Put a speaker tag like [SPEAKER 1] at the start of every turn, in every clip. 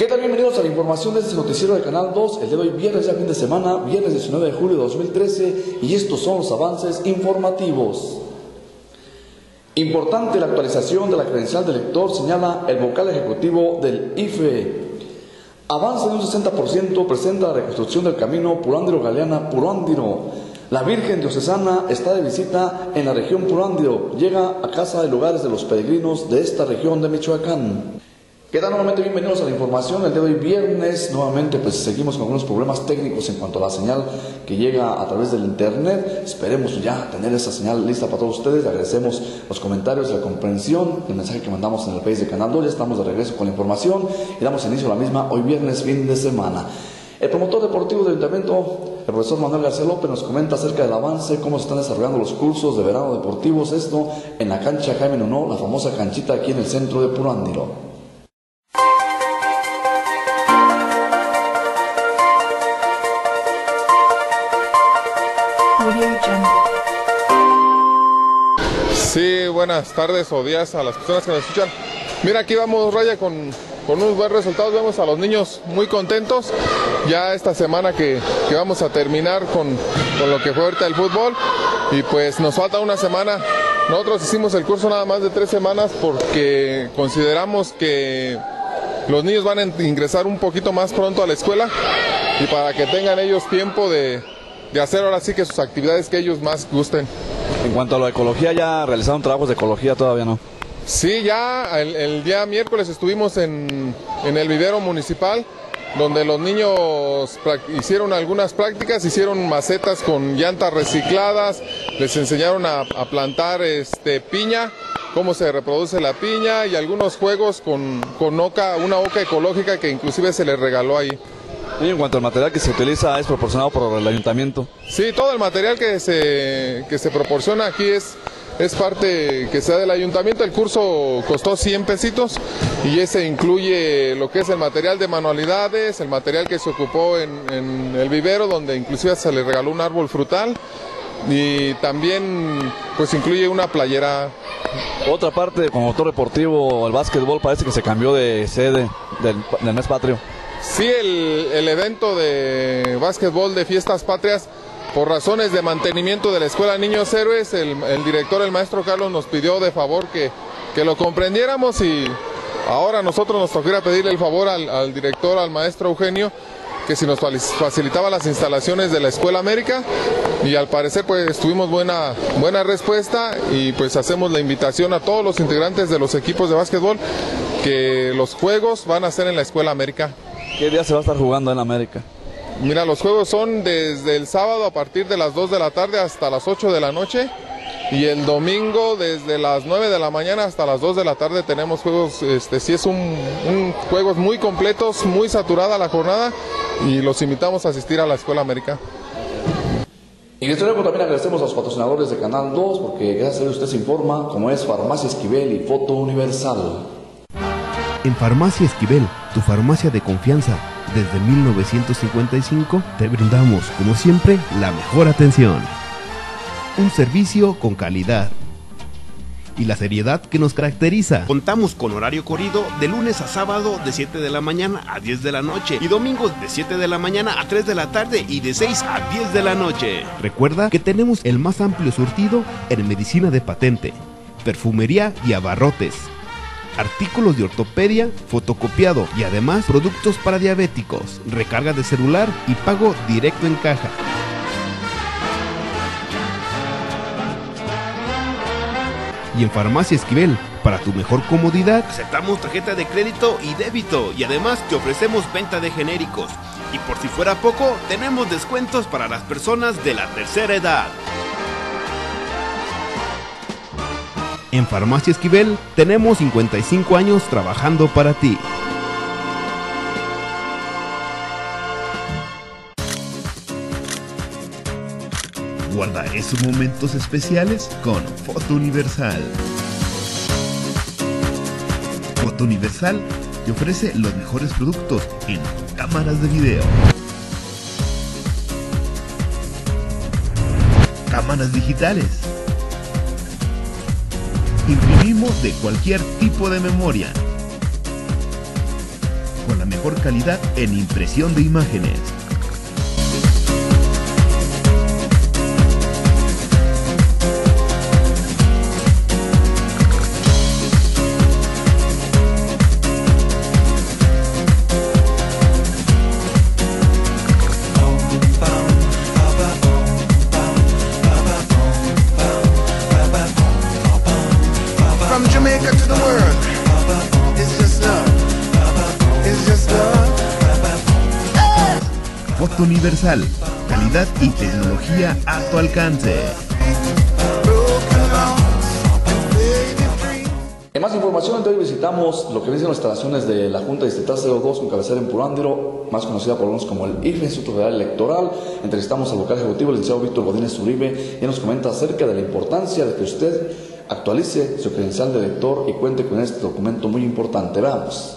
[SPEAKER 1] ¿Qué tal? Bienvenidos a la información de este noticiero del Canal 2, el de hoy viernes, ya fin de semana, viernes 19 de julio de 2013, y estos son los avances informativos. Importante la actualización de la credencial del lector, señala el vocal ejecutivo del IFE. Avance de un 60% presenta la reconstrucción del camino Puruándiro-Galeana-Puruándiro. La Virgen Diocesana está de visita en la región Puruándiro, llega a casa de lugares de los peregrinos de esta región de Michoacán. Quedan nuevamente bienvenidos a la información. El día de hoy viernes, nuevamente pues seguimos con algunos problemas técnicos en cuanto a la señal que llega a través del internet. Esperemos ya tener esa señal lista para todos ustedes. Le agradecemos los comentarios, la comprensión, el mensaje que mandamos en el Face de Canal 2. Ya estamos de regreso con la información y damos inicio a la misma hoy viernes, fin de semana. El promotor deportivo del ayuntamiento, el profesor Manuel García López, nos comenta acerca del avance, cómo se están desarrollando los cursos de verano deportivos, esto en la cancha Jaime Nuno, la famosa canchita aquí en el centro de Puruándiro.
[SPEAKER 2] Sí, buenas tardes o días a las personas que nos escuchan. Mira, aquí vamos, Raya, con unos buenos resultados. Vemos a los niños muy contentos. Ya esta semana que vamos a terminar con lo que fue ahorita el fútbol. Y pues nos falta una semana. Nosotros hicimos el curso nada más de 3 semanas porque consideramos que los niños van a ingresar un poquito más pronto a la escuela. Y para que tengan ellos tiempo de hacer ahora sí que sus actividades que ellos más gusten.
[SPEAKER 1] En cuanto a la ecología, ¿ya realizaron trabajos de ecología? Todavía no.
[SPEAKER 2] Sí, ya el día miércoles estuvimos en el vivero municipal, donde los niños hicieron algunas prácticas, hicieron macetas con llantas recicladas, les enseñaron a plantar piña, cómo se reproduce la piña y algunos juegos con una oca ecológica que inclusive se les regaló ahí.
[SPEAKER 1] Y en cuanto al material que se utiliza, ¿es proporcionado por el ayuntamiento?
[SPEAKER 2] Sí, todo el material que se proporciona aquí es parte que sea del ayuntamiento. El curso costó 100 pesitos y ese incluye lo que es el material de manualidades, el material que se ocupó en el vivero, donde inclusive se le regaló un árbol frutal, y también pues incluye una playera.
[SPEAKER 1] Otra parte, como motor deportivo, el básquetbol parece que se cambió de sede del mes patrio.
[SPEAKER 2] Sí, el evento de básquetbol de Fiestas Patrias, por razones de mantenimiento de la Escuela Niños Héroes, el director, el maestro Carlos, nos pidió de favor que lo comprendiéramos, y ahora nosotros nos tocaría pedirle el favor al director, al maestro Eugenio, que si nos facilitaba las instalaciones de la Escuela América, y al parecer pues tuvimos buena respuesta, y pues hacemos la invitación a todos los integrantes de los equipos de básquetbol que los juegos van a ser en la Escuela América.
[SPEAKER 1] ¿Qué día se va a estar jugando en América?
[SPEAKER 2] Mira, los juegos son desde el sábado a partir de las 2 de la tarde hasta las 8 de la noche, y el domingo desde las 9 de la mañana hasta las 2 de la tarde tenemos juegos. Sí es juegos muy completos, muy saturada la jornada, y los invitamos a asistir a la Escuela América.
[SPEAKER 1] Y en este luego también agradecemos a los patrocinadores de Canal 2, porque gracias a ellos usted se informa, como es Farmacia Esquivel y Foto Universal.
[SPEAKER 3] En Farmacia Esquivel, tu farmacia de confianza, desde 1955 te brindamos, como siempre, la mejor atención. Un servicio con calidad y la seriedad que nos caracteriza. Contamos con horario corrido de lunes a sábado de 7 de la mañana a 10 de la noche y domingos de 7 de la mañana a 3 de la tarde y de 6 a 10 de la noche. Recuerda que tenemos el más amplio surtido en medicina de patente, perfumería y abarrotes, artículos de ortopedia, fotocopiado y además productos para diabéticos, recarga de celular y pago directo en caja. Y en Farmacia Esquivel, para tu mejor comodidad, aceptamos tarjeta de crédito y débito, y además te ofrecemos venta de genéricos. Y por si fuera poco, tenemos descuentos para las personas de la tercera edad. En Farmacia Esquivel tenemos 55 años trabajando para ti. Guarda esos momentos especiales con Foto Universal. Foto Universal te ofrece los mejores productos en cámaras de video, cámaras digitales. Imprimimos de cualquier tipo de memoria, con la mejor mejor calidad en impresión de imágenes.
[SPEAKER 4] From Jamaica to the world, it's just love, it's just love.
[SPEAKER 3] Foto Universal, calidad y tecnología a tu alcance.
[SPEAKER 1] En más información, entonces visitamos lo que dicen las instalaciones de la Junta Distrital 02 con cabecera en Purándiro, más conocida por algunos como el IFE, Instituto Federal Electoral. Entrevistamos al vocal ejecutivo, el licenciado Víctor Godínez Uribe, y nos comenta acerca de la importancia de que usted actualice su credencial de elector y cuente con este documento muy importante. Veamos.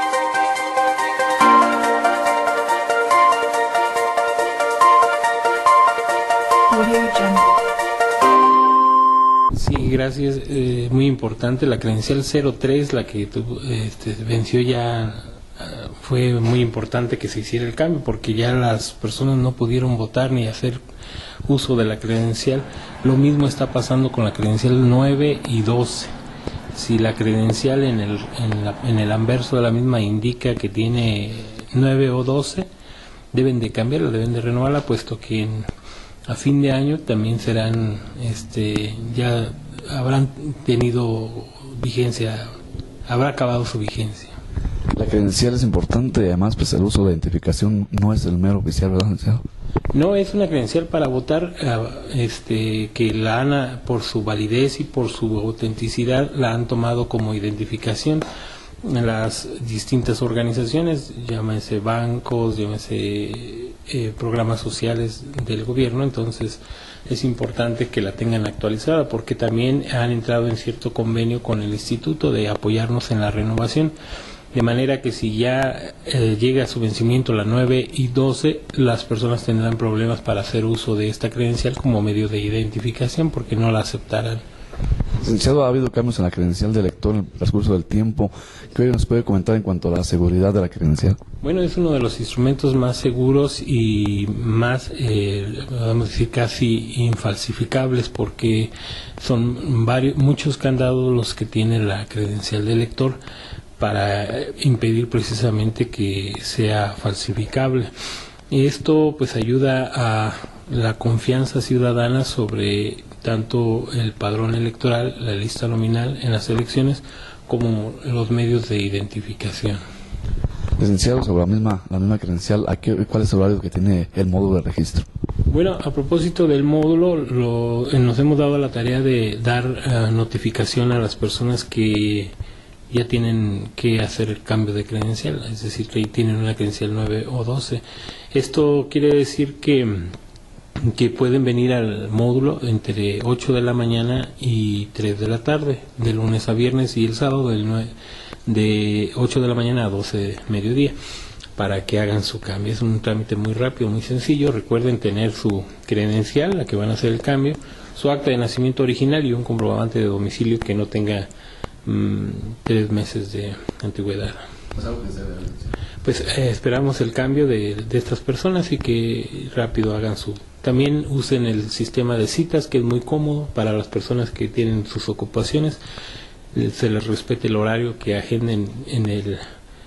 [SPEAKER 5] Sí, gracias. Muy importante. La credencial 03, la que venció ya, fue muy importante que se hiciera el cambio porque ya las personas no pudieron votar ni hacer uso de la credencial. Lo mismo está pasando con la credencial 9 y 12. Si la credencial en el anverso de la misma indica que tiene 9 o 12, deben de cambiarla, deben de renovarla, puesto que a fin de año también serán, ya habrán tenido vigencia, habrá acabado su vigencia.
[SPEAKER 1] La credencial es importante, además pues el uso de identificación no es el mero oficial, ¿verdad, licenciado?
[SPEAKER 5] No, es una credencial para votar, que la han, por su validez y por su autenticidad, la han tomado como identificación en las distintas organizaciones, llámese bancos, llámese programas sociales del gobierno. Entonces es importante que la tengan actualizada porque también han entrado en cierto convenio con el instituto de apoyarnos en la renovación, de manera que si ya llega a su vencimiento la 9 y 12, las personas tendrán problemas para hacer uso de esta credencial como medio de identificación porque no la aceptarán.
[SPEAKER 1] Licenciado, ha habido cambios en la credencial de elector en el transcurso del tiempo. ¿Qué nos puede comentar en cuanto a la seguridad de la credencial? Bueno,
[SPEAKER 5] es uno de los instrumentos más seguros y más, podemos decir, casi infalsificables porque son muchos candados los que tiene la credencial de elector para impedir precisamente que sea falsificable. Esto pues ayuda a la confianza ciudadana sobre tanto el padrón electoral, la lista nominal en las elecciones, como los medios de identificación.
[SPEAKER 1] Licenciado, sobre la misma credencial, ¿cuál es el horario que tiene el módulo de registro?
[SPEAKER 5] Bueno, a propósito del módulo, nos hemos dado la tarea de dar notificación a las personas que ya tienen que hacer el cambio de credencial, es decir, que tienen una credencial 9 o 12. Esto quiere decir que pueden venir al módulo entre 8 de la mañana y 3 de la tarde, de lunes a viernes, y el sábado de 8 de la mañana a 12 de mediodía, para que hagan su cambio. Es un trámite muy rápido, muy sencillo. Recuerden tener su credencial, la que van a hacer el cambio, su acta de nacimiento original y un comprobante de domicilio que no tenga 3 meses de antigüedad. Pues esperamos el cambio de estas personas y que rápido hagan su... También usen el sistema de citas, que es muy cómodo para las personas que tienen sus ocupaciones. Se les respete el horario que agenden en el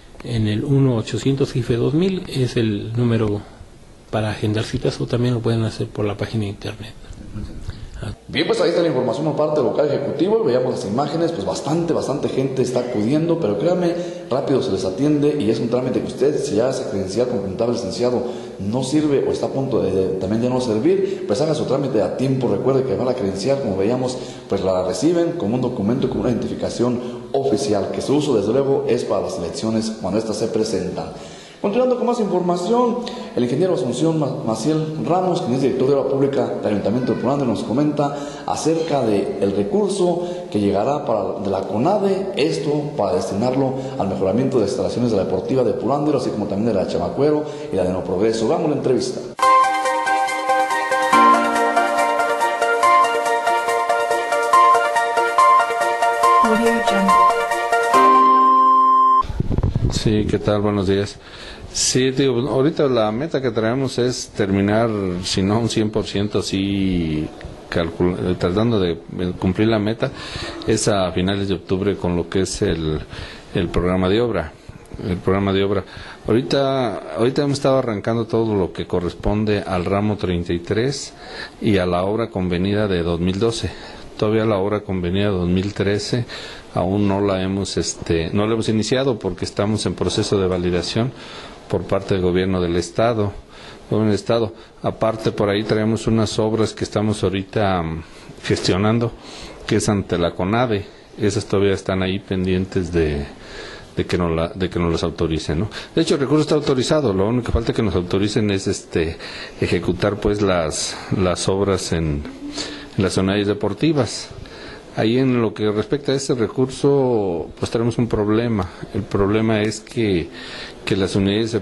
[SPEAKER 5] 1-800-IFE-2000, es el número para agendar citas, o también lo pueden hacer por la página de internet.
[SPEAKER 1] Bien, pues ahí está la información por parte del vocal ejecutivo. Veíamos las imágenes, pues bastante gente está acudiendo, pero créanme, rápido se les atiende y es un trámite que usted, si ya esa credencial complementable licenciado no sirve o está a punto de también ya no servir, pues haga su trámite a tiempo. Recuerde que la credencial, como veíamos, pues la reciben como un documento con una identificación oficial, que su uso desde luego es para las elecciones cuando éstas se presentan. Continuando con más información, el ingeniero Asunción Maciel Ramos, quien es director de Obra Pública del Ayuntamiento de Purándiro, nos comenta acerca del recurso que llegará de la CONADE, esto para destinarlo al mejoramiento de instalaciones de la Deportiva de Purándiro, así como también de la Chamacuero y la de No Progreso. Vamos a la entrevista.
[SPEAKER 6] Sí, ¿qué tal? Buenos días. Sí, digo, ahorita la meta que traemos es terminar, si no un 100%, sí, tratando de cumplir la meta, es a finales de octubre con lo que es el programa de obra. El programa de obra. Ahorita hemos estado arrancando todo lo que corresponde al ramo 33 y a la obra convenida de 2012. Todavía la obra convenida de 2013 aún no la hemos iniciado porque estamos en proceso de validación por parte del gobierno del estado. Aparte, por ahí traemos unas obras que estamos ahorita gestionando, que es ante la CONADE. Esas todavía están ahí pendientes de que nos las autoricen, ¿no? De hecho, el recurso está autorizado, lo único que falta que nos autoricen es ejecutar pues las obras en las unidades deportivas. Ahí en lo que respecta a ese recurso, pues tenemos un problema. El problema es que las unidades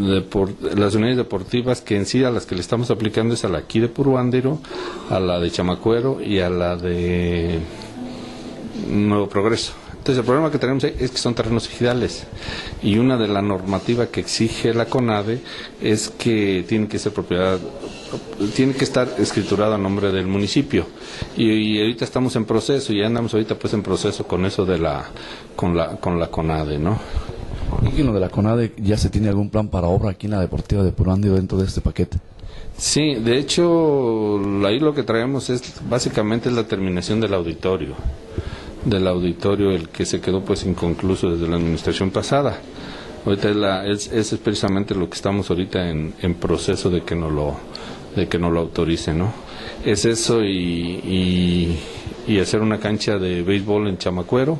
[SPEAKER 6] deportivas, que en sí a las que le estamos aplicando es a la aquí de Puro Ándiro, a la de Chamacuero y a la de Nuevo Progreso. Entonces el problema que tenemos es que son terrenos ejidales y una de la normativa que exige la CONADE es que tiene que ser propiedad, tiene que estar escriturado a nombre del municipio y ahorita estamos en proceso, ya andamos ahorita pues en proceso con eso de con la CONADE, ¿no?
[SPEAKER 1] ¿Y en lo de la CONADE ya se tiene algún plan para obra aquí en la Deportiva de Puro Ándiro dentro de este paquete?
[SPEAKER 6] Sí, de hecho ahí lo que traemos es básicamente la terminación del auditorio, el que se quedó pues inconcluso desde la administración pasada. Ahorita es precisamente lo que estamos ahorita en proceso de que nos lo autorice, ¿no? Es eso y hacer una cancha de béisbol en Chamacuero,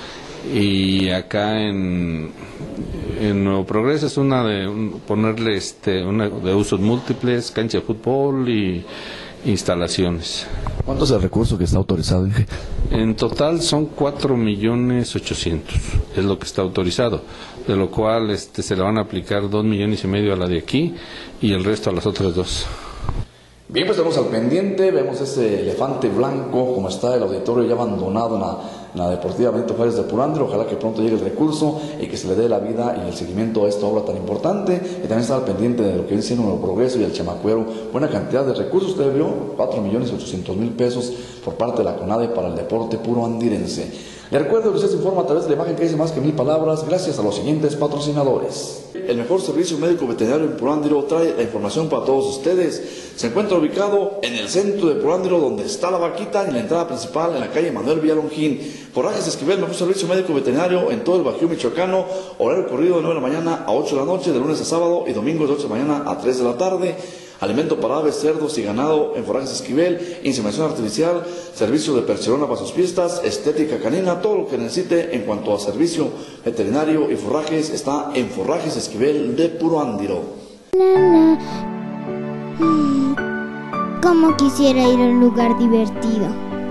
[SPEAKER 6] y acá en Nuevo Progreso es ponerle una de usos múltiples, cancha de fútbol y instalaciones.
[SPEAKER 1] ¿Cuánto es el recurso que está autorizado, Inge?
[SPEAKER 6] En total son 4.800.000, es lo que está autorizado, de lo cual se le van a aplicar 2.5 millones a la de aquí y el resto a las otras dos.
[SPEAKER 1] Bien, pues estamos al pendiente, vemos ese elefante blanco, como está el auditorio ya abandonado en la Deportiva Benito Juárez de Puro Ándiro. Ojalá que pronto llegue el recurso y que se le dé la vida y el seguimiento a esta obra tan importante. Y también está al pendiente de lo que viene siendo Nuevo Progreso y el Chamacuero. Buena cantidad de recursos, usted vio, 4.800.000 pesos por parte de la CONADE para el deporte puro andirense. Le recuerdo que usted se informa a través de la imagen que dice más que 1000 palabras, gracias a los siguientes patrocinadores. El mejor servicio médico veterinario en Puro Ándiro trae la información para todos ustedes. Se encuentra ubicado en el centro de Puro Ándiro, donde está la vaquita, en la entrada principal, en la calle Manuel Villalongín. Forrajes Esquivel, mejor servicio médico veterinario en todo el Bajío michoacano. Horario corrido de 9 de la mañana a 8 de la noche, de lunes a sábado, y domingos de 8 de la mañana a 3 de la tarde. Alimento para aves, cerdos y ganado en Forrajes Esquivel, inseminación artificial, servicio de percherona para sus fiestas, estética canina, todo lo que necesite en cuanto a servicio veterinario y forrajes está en Forrajes Esquivel de Puro Ándiro.
[SPEAKER 7] Como quisiera ir a un lugar divertido.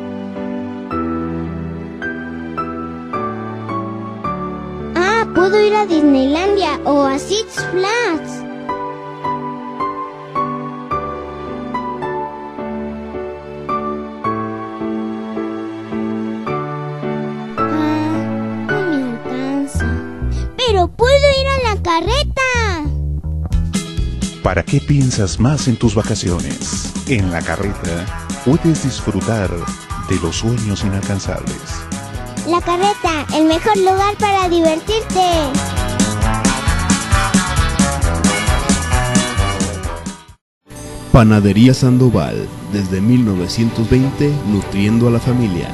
[SPEAKER 7] Puedo ir a Disneylandia o a Six Flags. No me alcanza. Pero puedo ir a la carreta.
[SPEAKER 8] ¿Para qué piensas más en tus vacaciones? En la carreta puedes disfrutar de los sueños inalcanzables.
[SPEAKER 7] La carreta, el mejor lugar para divertirte.
[SPEAKER 3] Panadería Sandoval, desde 1920, nutriendo a la familia.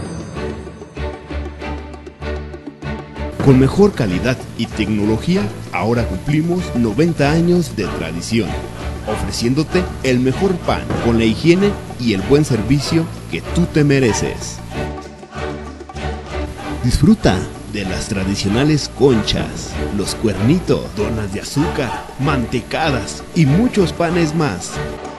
[SPEAKER 3] Con mejor calidad y tecnología, ahora cumplimos 90 años de tradición, ofreciéndote el mejor pan con la higiene y el buen servicio que tú te mereces. Disfruta de las tradicionales conchas, los cuernitos, donas de azúcar, mantecadas y muchos panes más.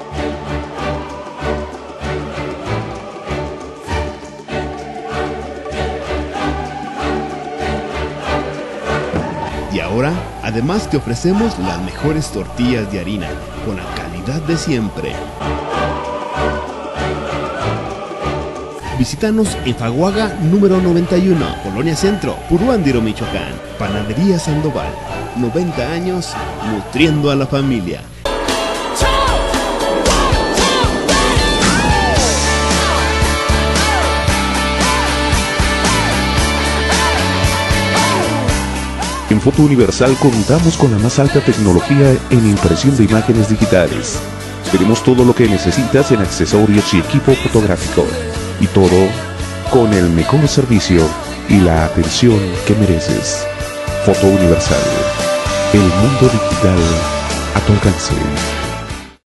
[SPEAKER 3] Y ahora, además te ofrecemos las mejores tortillas de harina, con la calidad de siempre. Visítanos en Faguaga número 91, Colonia Centro, Puruándiro, Michoacán. Panadería Sandoval, 90 años nutriendo a la familia.
[SPEAKER 8] En Foto Universal contamos con la más alta tecnología en impresión de imágenes digitales. Tenemos todo lo que necesitas en accesorios y equipo fotográfico. Y todo con el mejor servicio y la atención que mereces. Foto Universal. El mundo digital a tu alcance.